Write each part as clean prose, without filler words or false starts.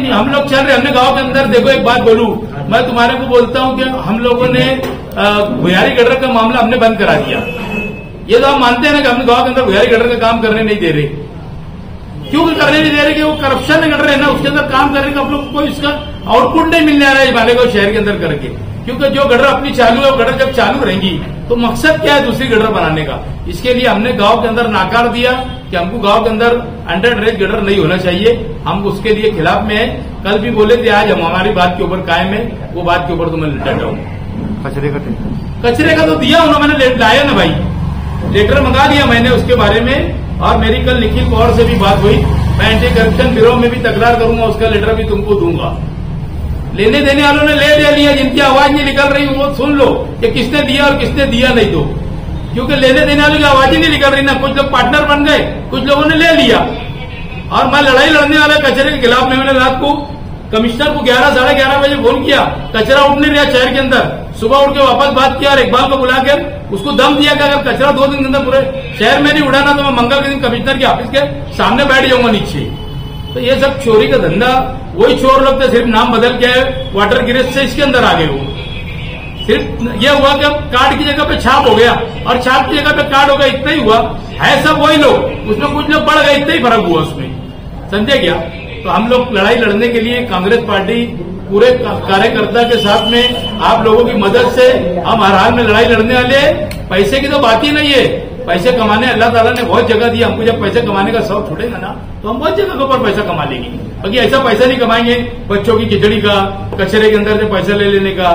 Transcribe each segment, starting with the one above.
नहीं, हम लोग चल रहे, हमने गांव के अंदर देखो एक बात बोलूं, मैं तुम्हारे को बोलता हूं कि हम लोगों ने भुयारी गटर का मामला हमने बंद करा दिया। ये तो हम मानते हैं ना कि हम गांव के अंदर भुयारी गटर का काम करने नहीं दे रहे। क्यों करने नहीं दे रहे? कि वो करप्शन में कर रहे हैं ना, उसके अंदर काम करने का आप लोग को इसका आउटपुट नहीं मिलने आ रहा है मालेगांव शहर के अंदर करके। क्योंकि जो गटर अपनी चालू है, वो गटर जब चालू रहेंगी तो मकसद क्या है दूसरी गटर बनाने का? इसके लिए हमने गांव के अंदर नाकार दिया कि हमको गांव के अंदर अंडर ड्रेनेज गटर नहीं होना चाहिए, हम उसके लिए खिलाफ में है। कल भी बोले थे, आज हम हमारी बात के ऊपर कायम है, वो बात के ऊपर तो मैं डटा हूँ। कचरे का तो दिया उन्होंने, लाया ना भाई, लेटर मंगा दिया मैंने उसके बारे में। और मेरी कल निखिल पवार से भी बात हुई, मैं एंटी करप्शन ब्यूरो में भी तकरार करूंगा, उसका लेटर भी तुमको दूंगा। लेने देने वालों ने ले लिया, जिनकी आवाज नहीं निकल रही वो सुन लो कि किसने दिया और किसने दिया नहीं दो, क्योंकि लेने देने वालों की आवाज ही नहीं निकल रही ना। कुछ लोग पार्टनर बन गए, कुछ लोगों ने ले लिया। और मैं लड़ाई लड़ने वाला कचरे के खिलाफ में, मैंने रात को कमिश्नर को 11 साढ़े 11 बजे फोन किया, कचरा उठ नहीं रहा शहर के अंदर। सुबह उठ के वापस बात किया और इकबाल को बुलाकर उसको दम दिया कि अगर कचरा 2 दिन के अंदर पूरे शहर में नहीं उड़ाना तो मैं मंगल के दिन कमिश्नर के ऑफिस के सामने बैठ जाऊंगा नीचे। तो ये सब चोरी का धंधा, वही चोर लोग थे, सिर्फ नाम बदल के वाटर गिरेज से इसके अंदर आ गए। वो सिर्फ ये हुआ कि अब कार्ड की जगह पे छाप हो गया और छाप की जगह पे कार्ड हो गया, इतना ही हुआ है। सब वही लोग, उसमें कुछ लोग बढ़ गए, इतना ही फर्क हुआ उसमें, समझे क्या? तो हम लोग लड़ाई लड़ने के लिए कांग्रेस पार्टी पूरे कार्यकर्ता के साथ में आप लोगों की मदद से हम हर हाल में लड़ाई लड़ने वाले। पैसे की तो बात ही नहीं है, पैसे कमाने अल्लाह ताला ने बहुत जगह दिया हमको। जब पैसे कमाने का शौक छूटेगा ना तो हम बहुत जगह के ऊपर पैसा कमा लेंगे। बाकी ऐसा पैसा नहीं कमाएंगे बच्चों की खिचड़ी का, कचरे के अंदर से पैसा ले लेने का,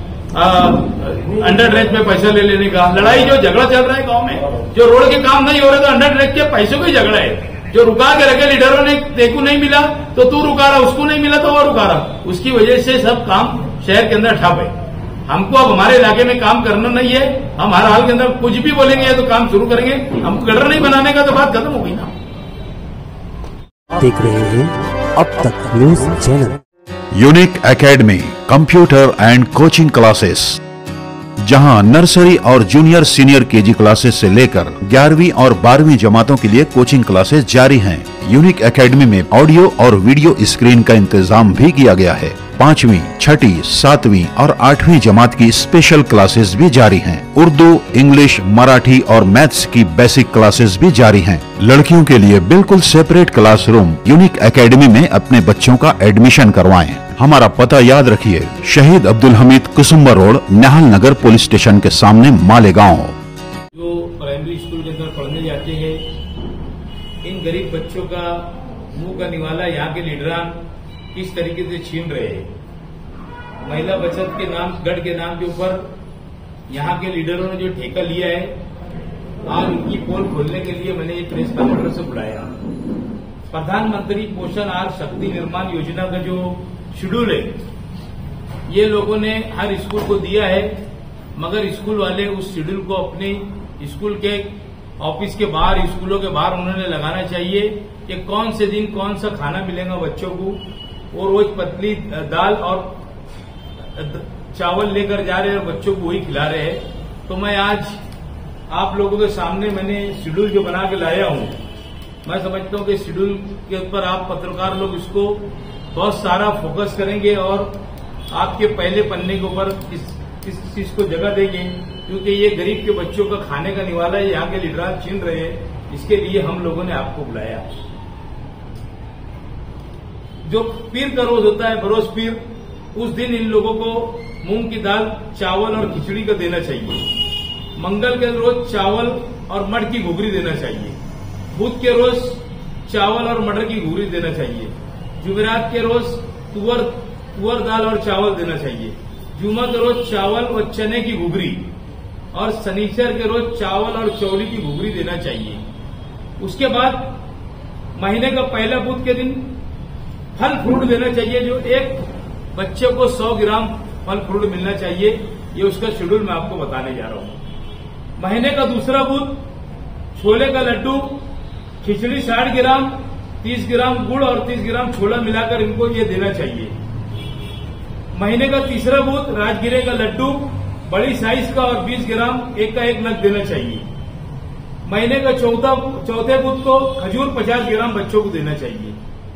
अंडर ड्रेनेज में पैसा ले लेने का। लड़ाई जो झगड़ा चल रहा है गांव में, जो रोड के काम नहीं हो रहे तो अंडर ड्रेनेज के पैसों का ही झगड़ा है। जो रुका के रखे लीडरों ने, देखो नहीं मिला तो तू रुका रहा, उसको नहीं मिला तो वो रुका रहा, उसकी वजह से सब काम शहर के अंदर ठप है। हमको अब हमारे इलाके में काम करना नहीं है, हम हर हाल के अंदर कुछ भी बोलेंगे तो काम शुरू करेंगे। हमको गटर नहीं बनाने का तो बात खत्म हो गई ना। देख रहे हैं अब तक news channel. Unique academy computer and coaching classes, जहां नर्सरी और जूनियर सीनियर केजी क्लासेस से लेकर 11वीं और 12वीं जमातों के लिए कोचिंग क्लासेस जारी हैं। यूनिक एकेडमी में ऑडियो और वीडियो स्क्रीन का इंतजाम भी किया गया है। 5वीं, 6ठी, 7वीं और 8वीं जमात की स्पेशल क्लासेस भी जारी हैं। उर्दू, इंग्लिश, मराठी और मैथ्स की बेसिक क्लासेस भी जारी हैं। लड़कियों के लिए बिल्कुल सेपरेट क्लासरूम। यूनिक एकेडमी में अपने बच्चों का एडमिशन करवाएं। हमारा पता याद रखिए, शहीद Abdul Hamid Kusumba road, Nihal Nagar police station के सामने, मालेगांव। जो प्राइमरी स्कूल के अंदर पढ़ने जाते हैं, इन गरीब बच्चों का मुंह का निवाला यहाँ के लीडरान किस तरीके से छीन रहे हैं। महिला बचत के नाम, गढ़ के नाम के ऊपर यहाँ के लीडरों ने जो ठेका लिया है, आज उनकी पोल खोलने के लिए मैंने ये प्रेस कलेक्टर से बुलाया। प्रधानमंत्री पोषण आहार शक्ति निर्माण योजना का जो शेड्यूल है, ये लोगों ने हर स्कूल को दिया है, मगर स्कूल वाले उस शेड्यूल को अपने स्कूल के ऑफिस के बाहर, स्कूलों के बाहर उन्होंने लगाना चाहिए कि कौन से दिन कौन सा खाना मिलेगा बच्चों को। वो रोज पतली दाल और चावल लेकर जा रहे हैं और बच्चों को वही खिला रहे हैं। तो मैं आज आप लोगों के सामने मैंने शेड्यूल जो बना के लाया हूं, मैं समझता हूं कि शेड्यूल के ऊपर आप पत्रकार लोग इसको बहुत सारा फोकस करेंगे और आपके पहले पन्ने के ऊपर इस चीज को जगह देंगे, क्योंकि ये गरीब के बच्चों का खाने का निवाला है, यहाँ के लीडर छीन रहे हैं। इसके लिए हम लोगों ने आपको बुलाया। जो पीर का रोज होता है, बरोज पीर, उस दिन इन लोगों को मूंग की दाल, चावल और खिचड़ी का देना चाहिए। मंगल के रोज चावल और मटर की घुघरी देना चाहिए। बुध के रोज चावल और मटर की घुघरी देना चाहिए। जुमेरात के रोज तुअर दाल और चावल देना चाहिए। जुमा के रोज चावल और चने की घुघरी, और शनिचर के रोज चावल और चौली की घुघरी देना चाहिए। उसके बाद महीने का पहला बुध के दिन फल फ्रूट देना चाहिए, जो एक बच्चे को 100 ग्राम फल फ्रूट मिलना चाहिए। ये उसका शेड्यूल मैं आपको बताने जा रहा हूं। महीने का दूसरा बुध छोले का लड्डू, खिचड़ी 60 ग्राम, 30 ग्राम गुड़ और 30 ग्राम छोला मिलाकर इनको ये देना चाहिए। महीने का तीसरा बुध राजगिरे का लड्डू, बड़ी साइज का और 20 ग्राम एक का एक नग देना चाहिए। महीने का चौथे बुध को खजूर 50 ग्राम बच्चों को देना चाहिए।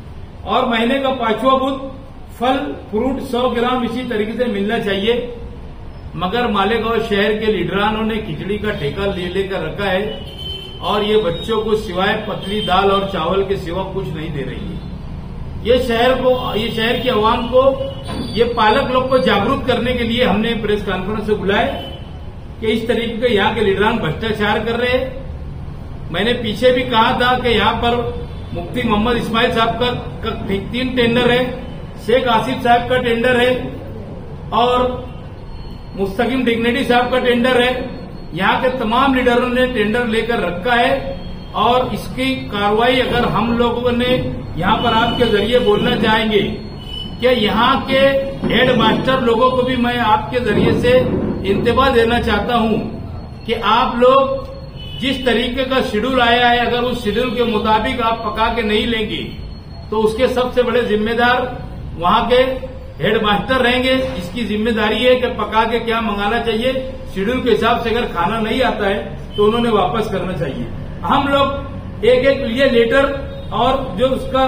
और महीने का 5वां बुध फल फ्रूट 100 ग्राम इसी तरीके से मिलना चाहिए। मगर मालेगांव शहर के लीडरानों ने खिचड़ी का ठेका लेकर रखा है और ये बच्चों को सिवाय पतली दाल और चावल के सिवा कुछ नहीं दे रही है। ये शहर की आवाम को, ये पालक लोग को जागरूक करने के लिए हमने प्रेस कॉन्फ्रेंस से बुलाए कि इस तरीके के यहाँ के लीडरान भ्रष्टाचार कर रहे हैं। मैंने पीछे भी कहा था कि यहाँ पर मुफ्ती मोहम्मद इस्माइल साहब का 3 टेंडर है, शेख आसिफ साहब का टेंडर है और मुस्तकीम डिग्नेटी साहब का टेंडर है। यहाँ के तमाम लीडरों ने टेंडर लेकर रखा है और इसकी कार्रवाई अगर हम लोगों ने यहाँ पर आपके जरिए बोलना चाहेंगे कि यहाँ के हेड मास्टर लोगों को भी मैं आपके जरिए से इंतबाह देना चाहता हूँ कि आप लोग जिस तरीके का शेड्यूल आया है, अगर उस शेड्यूल के मुताबिक आप पका के नहीं लेंगे तो उसके सबसे बड़े जिम्मेदार वहाँ के हेड मास्टर रहेंगे। इसकी जिम्मेदारी है कि पका के क्या मंगाना चाहिए, शेड्यूल के हिसाब से अगर खाना नहीं आता है तो उन्होंने वापस करना चाहिए। हम लोग एक लिए लेटर और जो उसका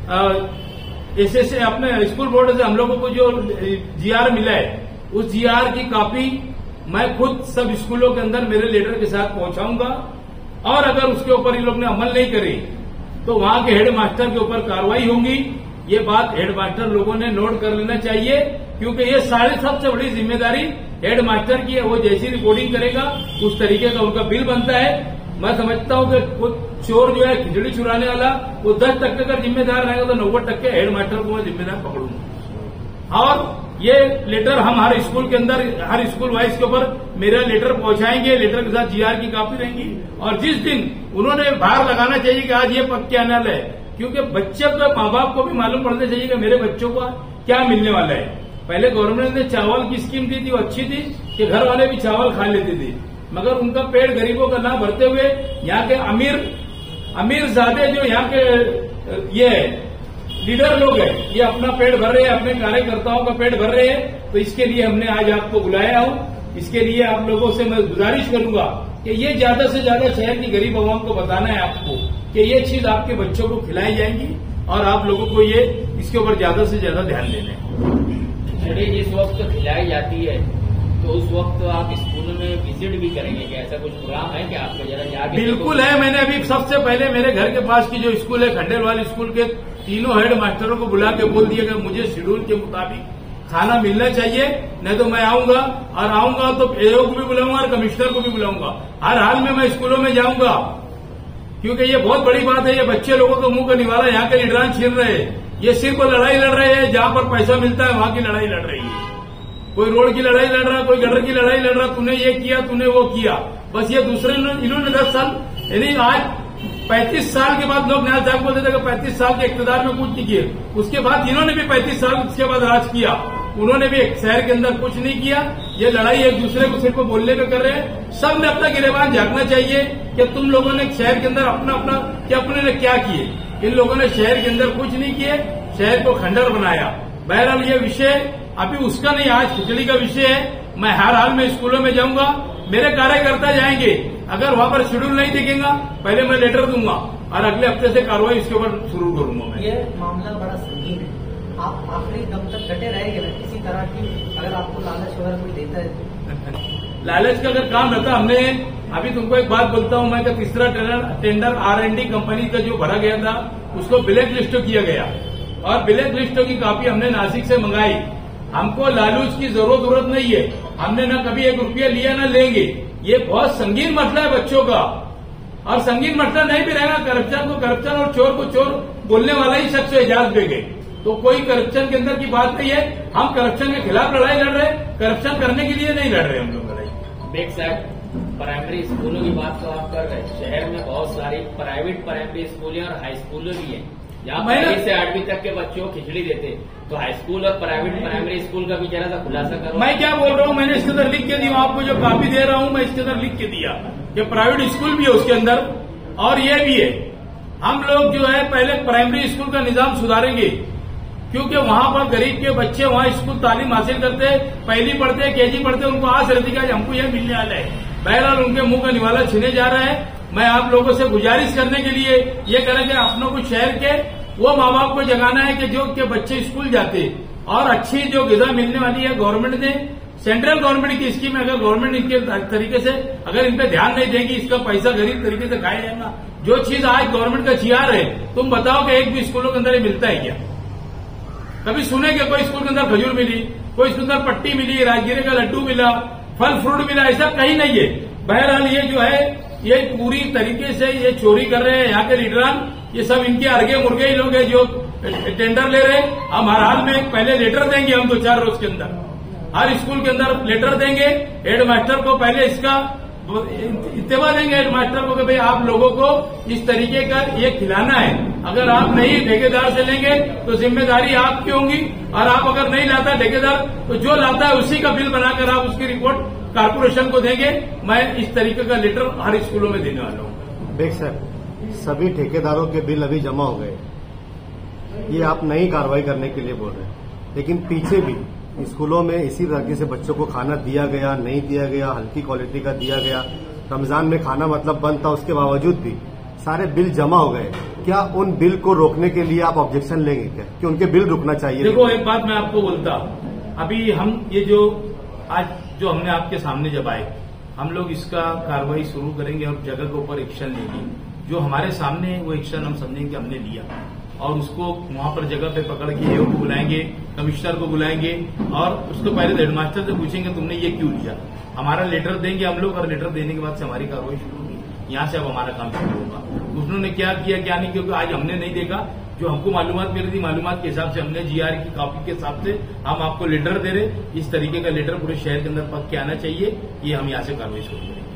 एसएसए अपने स्कूल बोर्ड से हम लोगों को जो जीआर मिला है, उस जीआर की कॉपी मैं खुद सब स्कूलों के अंदर मेरे लेटर के साथ पहुंचाऊंगा और अगर उसके ऊपर ये लोग ने अमल नहीं करे तो वहां के हेड मास्टर के ऊपर कार्रवाई होगी। ये बात हेड मास्टर लोगों ने नोट कर लेना चाहिए, क्योंकि ये सबसे बड़ी जिम्मेदारी हेड मास्टर की है। वो जैसी रिपोर्टिंग करेगा उस तरीके का उनका बिल बनता है। मैं समझता हूं कि वो चोर जो है खिचड़ी चुराने वाला, वो 10% का जिम्मेदार रहेगा तो 90% हेड मास्टर को मैं जिम्मेदार पकड़ूंगा। और ये लेटर हम हर स्कूल के अंदर, हर स्कूल वाइज के ऊपर मेरा लेटर पहुंचाएंगे, लेटर के साथ जीआर की कॉपी रहेंगी। और जिस दिन उन्होंने बाहर लगाना चाहिए कि आज ये पक्के अनल है, क्योंकि बच्चे को, माँ बाप को भी मालूम पड़ना चाहिए कि मेरे बच्चों को क्या मिलने वाला है। पहले गवर्नमेंट ने चावल की स्कीम दी थी, वो अच्छी थी कि घर वाले भी चावल खा लेते थे, मगर उनका पेट गरीबों का ना भरते हुए यहाँ के अमीर ज़्यादा जो यहाँ के ये लीडर लोग हैं, ये अपना पेट भर रहे हैं, अपने कार्यकर्ताओं का पेट भर रहे हैं। तो इसके लिए हमने आज आपको बुलाया हूँ। इसके लिए आप लोगों से मैं गुजारिश करूंगा कि ये ज्यादा से ज्यादा शहर की गरीब आवाम को बताना है आपको कि ये चीज आपके बच्चों को खिलाई जाएंगी और आप लोगों को ये इसके ऊपर ज्यादा से ज्यादा ध्यान देना है। खिचड़ी जिस वक्त खिलाई जाती है तो उस वक्त आप स्कूल में विजिट भी करेंगे क्या? ऐसा कुछ प्रोग्राम है क्या आपका? जरा जाके बिल्कुल है। मैंने अभी सबसे पहले मेरे घर के पास की जो स्कूल है, खंडेलवाल स्कूल के तीनों हेड मास्टरों को बुला के बोल दिया कि मुझे शेड्यूल के मुताबिक खाना मिलना चाहिए, नहीं तो मैं आऊंगा। और आऊंगा तो एओ को भी बुलाऊंगा और कमिश्नर को भी बुलाऊंगा। हर हाल में मैं स्कूलों में जाऊंगा, क्योंकि ये बहुत बड़ी बात है। ये बच्चे लोगों को मुंह का निवाला यहाँ के लीडरान छीन रहे हैं। ये सिर्फ लड़ाई लड़ रहे हैं, जहां पर पैसा मिलता है वहां की लड़ाई लड़ रही है। कोई रोड की लड़ाई लड़ रहा, कोई गटर की लड़ाई लड़ रहा, तूने ये किया, तूने वो किया। बस ये दूसरे इन्होंने 10 साल, यानी आज 35 साल के बाद लोग न्याय साहब बोलते थे कि 35 साल के इक़्तिदार में कुछ नहीं किए। उसके बाद इन्होंने भी 35 साल उसके बाद राज किया, उन्होंने भी एक शहर के अंदर कुछ नहीं किया। ये लड़ाई एक दूसरे को सिर्फ बोलने पे कर रहे हैं। सब ने अपना गिरेबान झांकना चाहिए कि तुम लोगों ने शहर के अंदर अपने ने क्या किए। इन लोगों ने शहर के अंदर कुछ नहीं किए, शहर को खंडर बनाया। बहरहाल ये विषय अभी उसका नहीं, आज खिचड़ी का विषय है। मैं हर हाल में स्कूलों में जाऊंगा, मेरे कार्यकर्ता जाएंगे। अगर वहां पर शेड्यूल नहीं दिखेगा, पहले मैं लेटर दूंगा और अगले हफ्ते से कार्रवाई इसके ऊपर शुरू करूंगा। मैं ये मामला बड़ा संगीन है, आप आखिरी दम तक डटे रहेंगे ना किसी तरह की? अगर आपको लालच वगैरह कोई देता है लालच का अगर काम रहता, हमने अभी तुमको एक बात बोलता हूं मैं कि तीसरा टेंडर R&D कंपनी का जो भरा गया था उसको ब्लैक लिस्ट किया गया और ब्लैक लिस्ट की कॉपी हमने नासिक से मंगाई। हमको लालूच की जरूरत नहीं है, हमने न कभी 1 रुपया लिया न लेंगे। ये बहुत संगीन मसला है बच्चों का, और संगीन मसला नहीं भी रहेगा। करप्शन को करप्शन और चोर को चोर बोलने वाला ही शख्स इजाजत देंगे, तो कोई करप्शन के अंदर की बात नहीं है। हम करप्शन के खिलाफ लड़ाई लड़ रहे हैं, करप्शन करने के लिए नहीं लड़ रहे हम लोग लड़ाई। बेग साहब, प्राइमरी स्कूलों की बात तो आप कर रहे हैं। शहर में बहुत सारी प्राइवेट प्राइमरी स्कूलें और हाई स्कूलें भी हैं, जहाँ 1 से 8वीं तक के बच्चों को खिचड़ी देते। तो हाई स्कूल और प्राइवेट प्राइमरी स्कूल का भी जरा सा खुलासा करो। मैं क्या बोल रहा हूँ, मैंने इसके अंदर लिख के दी, आपको जो कॉपी दे रहा हूँ मैं इसके अंदर लिख के दिया कि प्राइवेट स्कूल भी है उसके अंदर और ये भी है। हम लोग जो है पहले प्राइमरी स्कूल का निजाम सुधारेंगे, क्योंकि वहां पर गरीब के बच्चे वहां स्कूल तालीम हासिल करते, पहली पढ़ते, KG पढ़ते, उनको आस रहती है हमको यह मिलने वाला है। बहरहाल उनके मुंह का निवाला छीने जा रहा है। मैं आप लोगों से गुजारिश करने के लिए ये करें कि अपनों को शहर के वो माँ बाप को जगाना है कि जो के बच्चे स्कूल जाते और अच्छी जो ग़िज़ा मिलने वाली है गवर्नमेंट ने, सेंट्रल गवर्नमेंट की स्कीम है, अगर गवर्नमेंट इनके तरीके से अगर इन पे ध्यान नहीं देगी, इसका पैसा गरीब तरीके से खाया जाएगा। जो चीज आज गवर्नमेंट का चियार है, तुम बताओ कि एक भी स्कूलों के अंदर ये मिलता है क्या? कभी सुने कि कोई स्कूल के अंदर खजूर मिली, कोई स्कूल के अंदर पट्टी मिली, राजगिरे का लड्डू मिला, फल फ्रूट मिला, ऐसा कहीं नहीं है। बहरहाल ये जो है ये पूरी तरीके से ये चोरी कर रहे हैं यहाँ के लीडरान। ये सब इनके अर्गे मुर्गे ही लोग हैं जो टेंडर ले रहे हैं। हम हर हाल में पहले लेटर देंगे, हम 2-4 रोज के अंदर हर स्कूल के अंदर लेटर देंगे। हेड मास्टर को पहले इसका इत्तेफा देंगे हेड मास्टर को कि भाई आप लोगों को इस तरीके का ये खिलाना है। अगर आप नहीं ठेकेदार से लेंगे तो जिम्मेदारी आपकी होगी, और आप अगर नहीं लाता ठेकेदार तो जो लाता है उसी का बिल बनाकर आप उसकी रिपोर्ट कारपोरेशन को देंगे। मैं इस तरीके का लेटर हर स्कूलों में देने वाला हूँ। देख सर, सभी ठेकेदारों के बिल अभी जमा हो गए, ये आप नई कार्रवाई करने के लिए बोल रहे हैं, लेकिन पीछे भी स्कूलों में इसी तरीके से बच्चों को खाना दिया गया, नहीं दिया गया, हल्की क्वालिटी का दिया गया। रमजान में खाना मतलब बंद था, उसके बावजूद भी सारे बिल जमा हो गए। क्या उन बिल को रोकने के लिए आप ऑब्जेक्शन लेंगे क्या, कि उनके बिल रुकना चाहिए? देखो, एक बात मैं आपको बोलता, अभी हम ये जो आज जो हमने आपके सामने जब आए, हम लोग इसका कार्रवाई शुरू करेंगे और जगह के ऊपर एक्शन लेंगे। जो हमारे सामने है वो एक्शन हम समझेंगे हमने लिया, और उसको वहां पर जगह पे पकड़ के एओ को बुलाएंगे, कमिश्नर को बुलाएंगे, और उसको पहले हेडमास्टर से पूछेंगे तुमने ये क्यों लिया। हमारा लेटर देंगे हम लोग, और लेटर देने के बाद से हमारी कार्रवाई शुरू होगी। यहाँ से अब हमारा काम शुरू होगा। उन्होंने क्या किया क्या नहीं, क्योंकि आज हमने नहीं देखा। जो हमको मालूमात मिली थी, मालूमात के हिसाब से हमने जीआर की कॉपी के हिसाब से हम आपको लेटर दे रहे। इस तरीके का लेटर पूरे शहर के अंदर पक के आना चाहिए। ये हम यहाँ से कार्रवाई शुरू करेंगे।